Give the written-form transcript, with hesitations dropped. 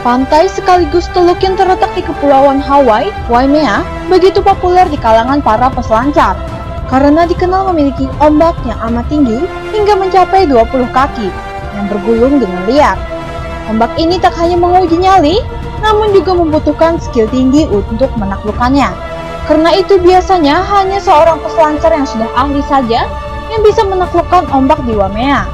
Pantai sekaligus teluk yang terletak di Kepulauan Hawaii, Waimea, begitu populer di kalangan para peselancar karena dikenal memiliki ombak yang amat tinggi hingga mencapai 20 kaki yang bergulung dengan liar. Ombak ini tak hanya menguji nyali, namun juga membutuhkan skill tinggi untuk menaklukkannya. Karena itu biasanya hanya seorang peselancar yang sudah ahli saja yang bisa menaklukkan ombak di Waimea.